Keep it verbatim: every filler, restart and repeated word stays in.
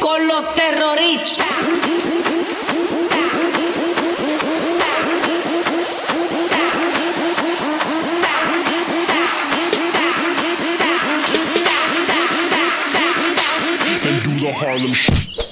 con los terroristas. And do the Harlem Shake.